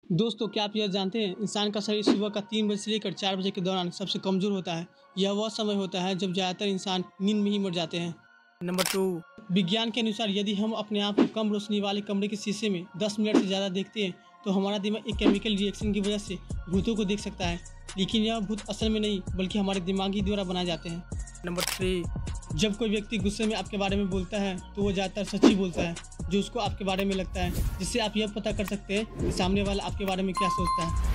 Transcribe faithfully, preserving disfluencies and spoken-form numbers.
दोस्तों, क्या आप यह जानते हैं इंसान का शरीर सुबह का तीन बजे से लेकर चार बजे के दौरान सबसे कमज़ोर होता है। यह वह समय होता है जब ज़्यादातर इंसान नींद में ही मर जाते हैं। Number two. विज्ञान के अनुसार यदि हम अपने आप को कम रोशनी वाले कमरे के शीशे में दस मिनट से ज़्यादा देखते हैं तो हमारा दिमाग एक केमिकल रिएक्शन की वजह से भूतों को देख सकता है, लेकिन यह भूत असल में नहीं बल्कि हमारे दिमाग ही द्वारा बनाए जाते हैं। Number three. जब कोई व्यक्ति गुस्से में आपके बारे में बोलता है तो वो ज़्यादातर सच ही बोलता है जो उसको आपके बारे में लगता है, जिससे आप यह पता कर सकते हैं कि सामने वाला आपके बारे में क्या सोचता है।